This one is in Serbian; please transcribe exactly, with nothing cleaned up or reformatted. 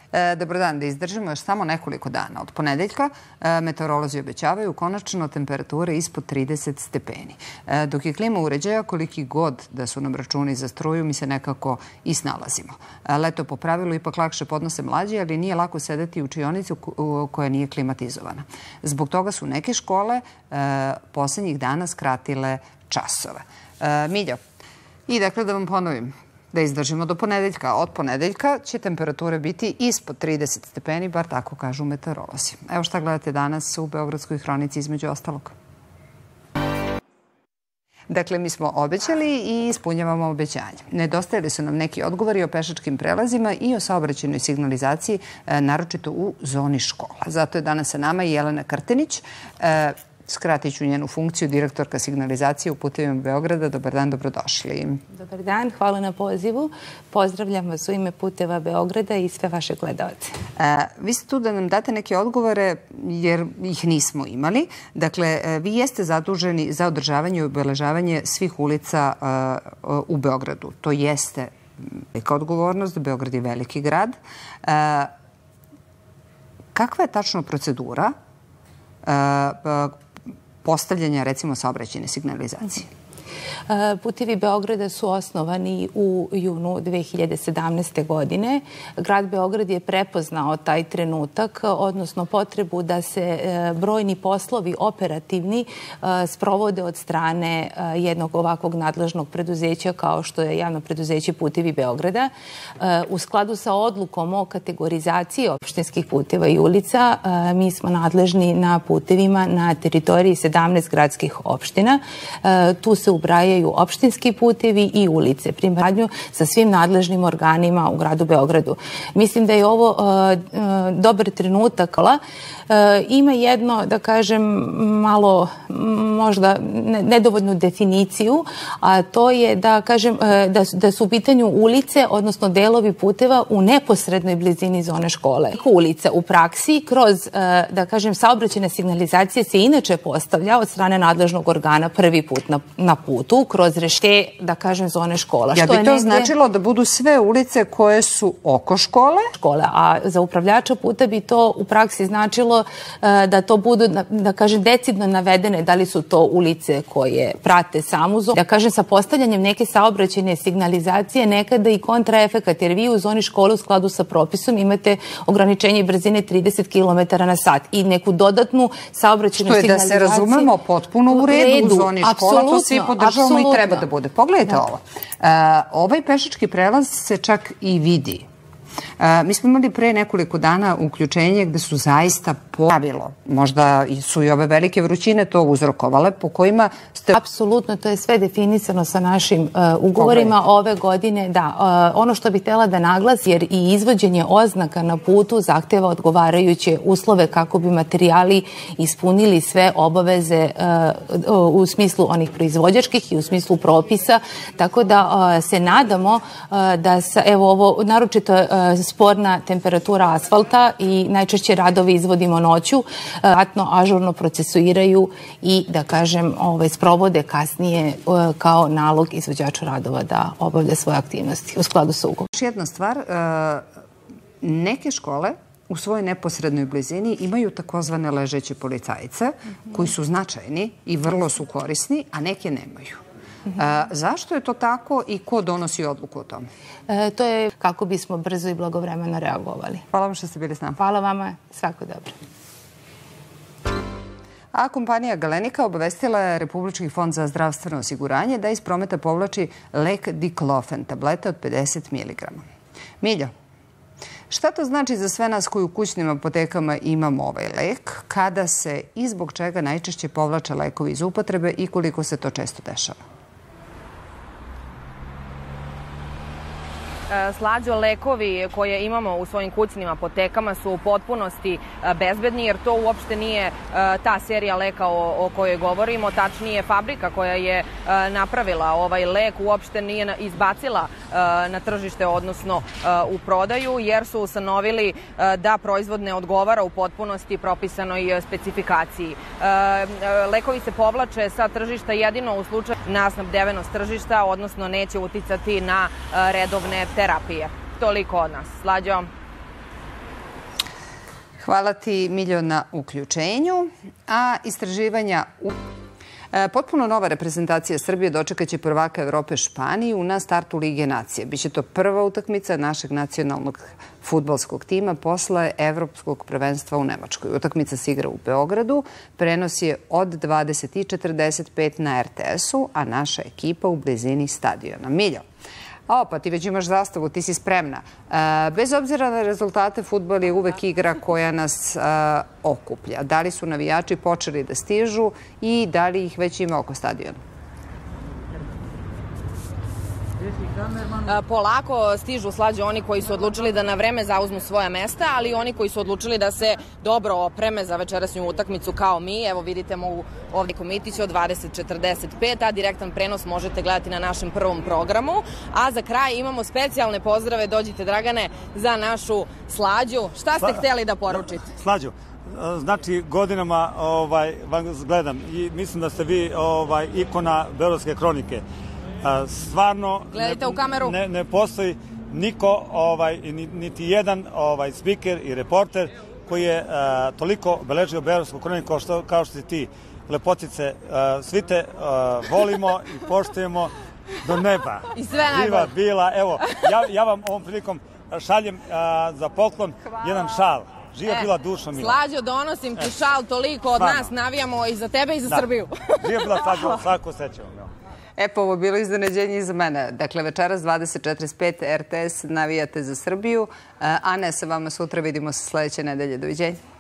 Dobar dan, da izdržimo još samo nekoliko dana. Od ponedeljka meteorolozi obećavaju konačno temperature ispod trideset stepeni. Dok je klima uređaja, koliki god da su nam računi za struju, mi se nekako i snalazimo. Leto po pravilu ipak lakše podnose mlađi, ali nije lako sedeti u učionici koja nije klimatizovana. Zbog toga su neke škole poslednjih dana skratile časove. Miljo, i dakle da vam ponovim, da izdržimo do ponedeljka. Od ponedeljka će temperature biti ispod trideset stepeni, bar tako kažu meteorolozi. Evo šta gledate danas u Beogradskoj hronici između ostalog. Dakle, mi smo obećali i ispunjavamo obećanje. Nedostajali su nam neki odgovori o pešačkim prelazima i o saobraćajnoj signalizaciji, naročito u zoni škola. Zato je danas sa nama i Jelena Krtenić. Skratit ću njenu funkciju, direktorka signalizacije u Putevima Beograda. Dobar dan, dobrodošli. Dobar dan, hvala na pozivu. Pozdravljam vas u ime Puteva Beograda i sve vaše gledalce. Vi ste tu da nam date neke odgovore jer ih nismo imali. Dakle, vi jeste zaduženi za održavanje i obeležavanje svih ulica u Beogradu. To jeste velika odgovornost, Beograd je veliki grad. Kakva je tačno procedura postavljanja, recimo, saobraćajne signalizacije? Putevi Beograda su osnovani u junu dve hiljade sedamnaeste. godine. Grad Beograd je prepoznao taj trenutak, odnosno potrebu da se brojni poslovi operativni sprovode od strane jednog ovakvog nadležnog preduzeća kao što je javno preduzeće Putevi Beograda. U skladu sa odlukom o kategorizaciji opštinskih puteva i ulica, mi smo nadležni na putevima na teritoriji sedamnaest gradskih opština. Tu se ubrajaju opštinski putevi i ulice, primarno sa svim nadležnim organima u gradu Beogradu. Mislim da je ovo dobar trenutak. Ima jedno, da kažem, malo možda nedovoljnu definiciju, a to je da kažem da su u pitanju ulice, odnosno delovi puteva u neposrednoj blizini zone škole. Ulica u praksi kroz, da kažem, saobraćajna signalizacija se inače postavlja od strane nadležnog organa prvi put na putu, kroz rešte, da kažem, zone škola. Ja bi to značilo da budu sve ulice koje su oko škole? Škole, a za upravljača puta bi to u praksi značilo da to budu, da kažem, decidno navedene da li su to ulice koje prate samu zonu. Da kažem, sa postavljanjem neke saobraćajne signalizacije nekada i kontraefekat, jer vi u zoni škole u skladu sa propisom imate ograničenje brzine trideset kilometara na sat i neku dodatnu saobraćajnu signalizaciju. Što je, da se razumemo, potpuno u redu u zoni škola, to svi podržavamo i treba da bude. Pogledajte ovo. Ovaj pešački prelaz se čak i vidi. Mi smo imali pre nekoliko dana uključenje gde su zaista pravilo, možda su i ove velike vrućine to uzrokovale, po kojima ste... Apsolutno, to je sve definisano sa našim ugovorima ove godine. Da, ono što bih htjela da naglasi, jer i izvođenje oznaka na putu zahteva odgovarajuće uslove kako bi materijali ispunili sve obaveze u smislu onih proizvođačkih i u smislu propisa, tako da se nadamo da, evo ovo, naročito sporna temperatura asfalta i najčešće radovi izvodimo noću, vratno ažurno procesuiraju i, da kažem, sprovode kasnije kao nalog izvođaču radova da obavlja svoje aktivnosti u skladu sa ugovorom. Još jedna stvar, neke škole u svojoj neposrednoj blizini imaju takozvane ležeće policajce koji su značajni i vrlo su korisni, a neke nemaju. Zašto je to tako i ko donosi odluku o tome? To je kako bismo brzo i blagovremeno reagovali. Hvala vam što ste bili s nama. Hvala vama, svako dobro. A kompanija Galenika obavestila je Republički fond za zdravstveno osiguranje da iz prometa povlači lek Diklofen, tablete od pedeset miligrama. Miljo, šta to znači za sve nas koji u kućnim apotekama imamo ovaj lek, kada se i zbog čega najčešće povlače lekovi iz upotrebe i koliko se to često dešava? Slađo, lekovi koje imamo u svojim kućnim apotekama su u potpunosti bezbedni, jer to uopšte nije ta serija leka o kojoj govorimo. Tačnije, fabrika koja je napravila ovaj lek uopšte nije izbacila na tržište, odnosno u prodaju, jer su ustanovili da proizvod ne odgovara u potpunosti propisanoj specifikaciji. Lekovi se povlače sa tržišta jedino u slučaju nasnabdevenost tržišta, odnosno neće uticati na redovne terapije. Toliko od nas. Slađo. Hvala ti, Miljo, na uključenju. A istraživanja u... Potpuno nova reprezentacija Srbije dočekaće prvaka Evrope Španiju na startu Lige nacije. Biće to prva utakmica našeg nacionalnog fudbalskog tima posle Evropskog prvenstva u Nemačkoj. Utakmica se igra u Beogradu, prenos je od dvadeset i četrdeset pet na er te esu, a naša ekipa u blizini stadiona. Miljo, o, pa ti već imaš zastavu, ti si spremna. Bez obzira na rezultate, fudbal je uvek igra koja nas okuplja. Da li su navijači počeli da stižu i da li ih već ima oko stadiona? Polako stižu, Slađe, oni koji su odlučili da na vreme zauzmu svoja mesta, ali i oni koji su odlučili da se dobro opreme za večerasnju utakmicu kao mi. Evo vidite mogu ovdje komitić od dvadeset četrdeset pet, a direktan prenos možete gledati na našem prvom programu. A za kraj imamo specijalne pozdrave, dođite Dragane, za našu Slađu. Šta ste htjeli da poručite? Slađu, znači godinama vas gledam i mislim da ste vi ikona Beogradske kronike. Stvarno ne postoji niko, niti jedan spiker i reporter koji je toliko obeležio Beogradsku kroniku kao što si ti. Lepotice, svi te volimo i poštujemo do neba. I sve najbolje. Živa bila, evo, ja vam ovom prilikom šaljem za poklon jedan šal. Živa bila duša mila. Slađo, donosim ti šal, toliko od nas navijamo i za tebe i za Srbiju. Živa bila Slađo, svako sećamo. E pa ovo je bilo iznenađenje i za mene. Dakle, večeras dvadeset četrdeset pet er te es navijate za Srbiju. A ne, sa vama sutra vidimo se sledeće nedelje. Doviđenja.